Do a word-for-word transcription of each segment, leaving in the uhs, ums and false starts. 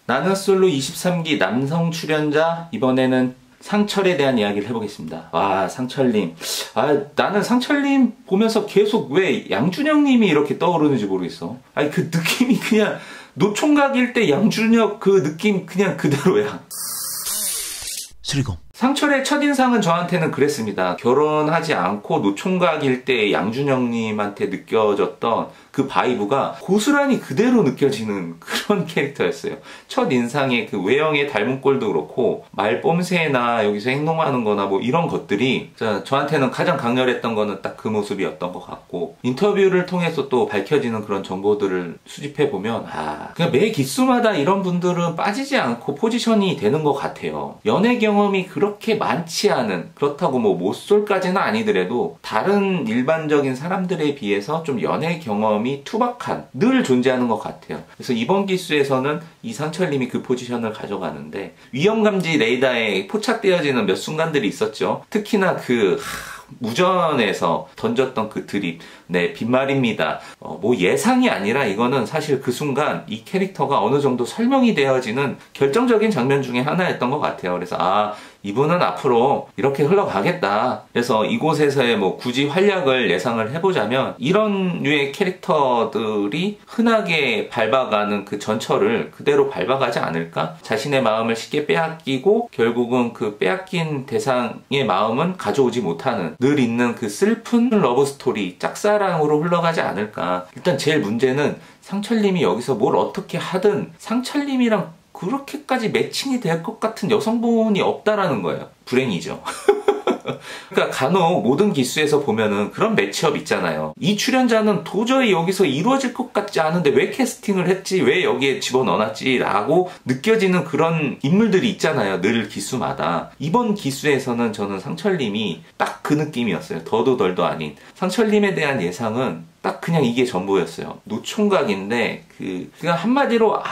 나는 솔로 이십삼 기 남성 출연자, 이번에는 상철에 대한 이야기를 해보겠습니다. 와, 상철님. 아, 나는 상철님 보면서 계속 왜 양준혁님이 이렇게 떠오르는지 모르겠어. 아니, 그 느낌이 그냥 노총각일 때 양준혁 그 느낌 그냥 그대로야. 수리공. 상철의 첫인상은 저한테는 그랬습니다. 결혼하지 않고 노총각일 때 양준혁님한테 느껴졌던 그 바이브가 고스란히 그대로 느껴지는 그런 캐릭터였어요. 첫인상의 그 외형의 닮은 꼴도 그렇고 말뽐새나 여기서 행동하는 거나 뭐 이런 것들이 저한테는 가장 강렬했던 거는 딱 그 모습이었던 것 같고, 인터뷰를 통해서 또 밝혀지는 그런 정보들을 수집해보면 아, 그냥 매 기수마다 이런 분들은 빠지지 않고 포지션이 되는 것 같아요. 연애 경험이 그렇게 많지 않은, 그렇다고 뭐 모쏠까지는 아니더라도 다른 일반적인 사람들에 비해서 좀 연애 경험이 투박한, 늘 존재하는 것 같아요. 그래서 이번 기수에서는 이상철님이 그 포지션을 가져가는데, 위험감지 레이더에 포착되어지는 몇 순간들이 있었죠. 특히나 그 하, 무전에서 던졌던 그 드립, 네, 빈말입니다. 어, 뭐 예상이 아니라 이거는 사실 그 순간 이 캐릭터가 어느 정도 설명이 되어지는 결정적인 장면 중에 하나였던 것 같아요. 그래서 아, 이분은 앞으로 이렇게 흘러가겠다. 그래서 이곳에서의 뭐 굳이 활약을 예상을 해보자면, 이런 류의 캐릭터들이 흔하게 밟아가는 그 전철을 그대로 밟아가지 않을까? 자신의 마음을 쉽게 빼앗기고 결국은 그 빼앗긴 대상의 마음은 가져오지 못하는, 늘 있는 그 슬픈 러브스토리, 짝사랑으로 흘러가지 않을까? 일단 제일 문제는 상철님이 여기서 뭘 어떻게 하든 상철님이랑 그렇게까지 매칭이 될 것 같은 여성분이 없다라는 거예요. 불행이죠. 그러니까 간혹 모든 기수에서 보면은 그런 매치업 있잖아요. 이 출연자는 도저히 여기서 이루어질 것 같지 않은데 왜 캐스팅을 했지, 왜 여기에 집어넣어놨지 라고 느껴지는 그런 인물들이 있잖아요. 늘 기수마다. 이번 기수에서는 저는 상철님이 딱 그 느낌이었어요. 더도 덜도 아닌. 상철님에 대한 예상은 딱 그냥 이게 전부였어요. 노총각인데 그 그냥 한마디로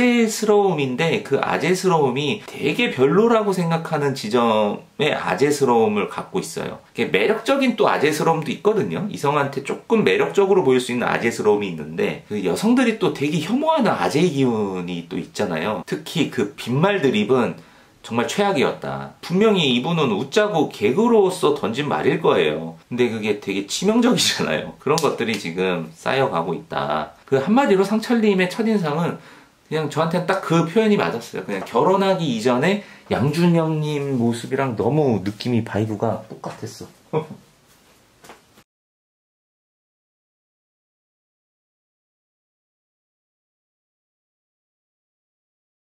아재스러움인데, 그 아재스러움이 되게 별로라고 생각하는 지점의 아재스러움을 갖고 있어요. 매력적인 또 아재스러움도 있거든요. 이성한테 조금 매력적으로 보일 수 있는 아재스러움이 있는데, 그 여성들이 또 되게 혐오하는 아재의 기운이 또 있잖아요. 특히 그 빈말 드립은 정말 최악이었다. 분명히 이분은 웃자고 개그로서 던진 말일 거예요. 근데 그게 되게 치명적이잖아요. 그런 것들이 지금 쌓여가고 있다. 그 한마디로 상철님의 첫인상은 그냥 저한테는 딱 그 표현이 맞았어요. 그냥 결혼하기 이전에 양준혁님 모습이랑 너무 느낌이, 바이브가 똑같았어.